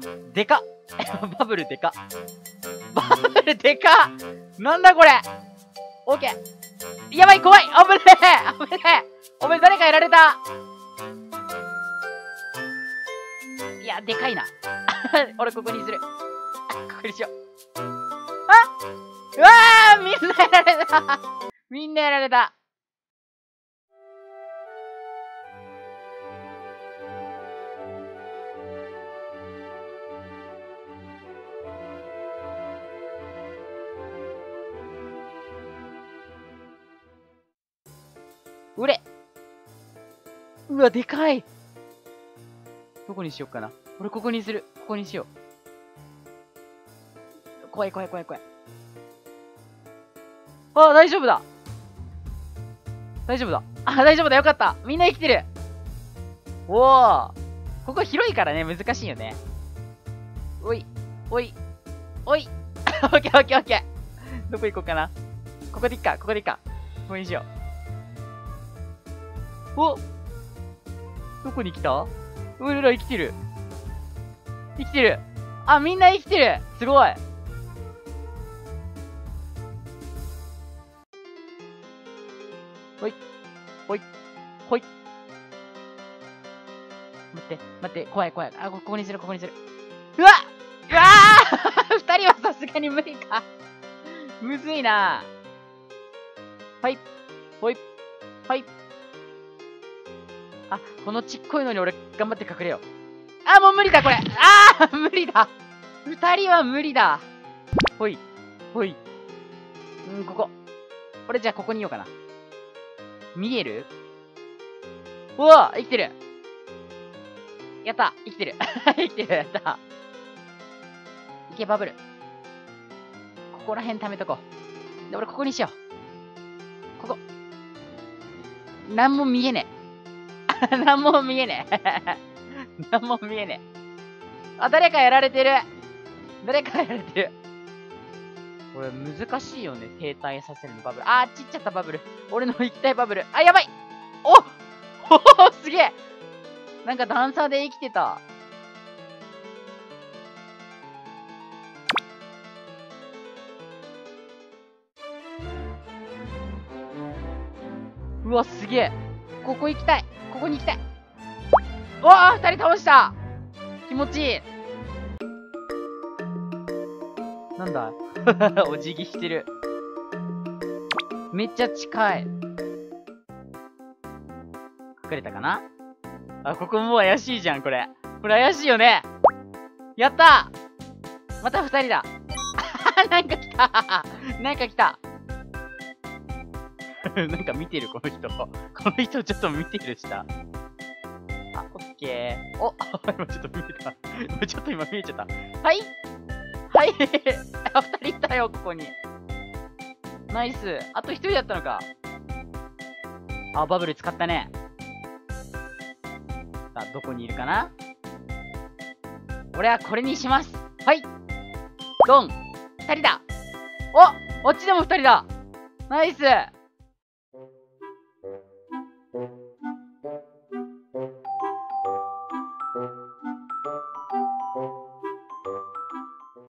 でかっバブルでかっバブルでかっなんだこれオッケーやばい怖い危ねえ危ねえお前誰かやられたいや、でかいな。俺ここにする。ここにしよう。うわーみんなやられたみんなやられたうれうわ、でかいどこにしよっかな。俺ここにする。ここにしよう。怖い怖い怖い怖い。あ、大丈夫だ。大丈夫だ。あ、大丈夫だ。よかった。みんな生きてる。おお。ここ広いからね、難しいよね。おい。おい。おい。オッケーオッケーオッケー。どこ行こうかな。ここでいっか。ここでいっか。ここにしよう。おどこに来たうらら生きてる。生きてる。あ、みんな生きてる。すごい。ほい。ほい。ほい。待って、待って、怖い怖い。あ、ここにする、ここにする。うわうわー二人はさすがに無理か。むずいな。はい。ほい。はい。あ、このちっこいのに俺頑張って隠れよう。あ、もう無理だこれ。あー無理だ。二人は無理だ。ほい。ほい。ここ。俺じゃあここにいようかな。見える？うわ生きてる。やった生きてる。生きてる。やった。いけ、バブル。ここら辺貯めとこう。で、俺ここにしよう。ここ。なんも見えねえ。なんも見えねえ。なんも見えねえ。あ、誰かやられてる。誰かやられてる。これ難しいよね。停滞させるのバブル。あー、ちっちゃったバブル。俺の行きたいバブル。あ、やばい。おおすげえ。なんか段差で生きてた。うわ、すげえ。ここ行きたい。ここに行きたい。おー、二人倒した。気持ちいい。なんだお辞儀してる。めっちゃ近い。隠れたかなあ、ここもう怪しいじゃん、これ。これ怪しいよね。やったーまた二人だ。なんか来たなんか来たなんか見てる、この人。この人ちょっと見てる下。あ、オッケー。お今ちょっと見えた。ちょっと今見えちゃった。はいはいあ、二人いたよ、ここに。ナイス。あと一人だったのか。あ、バブル使ったね。さあ、どこにいるかな。俺はこれにします。はい。ドン。二人だ。お、こっちでも二人だ。ナイス。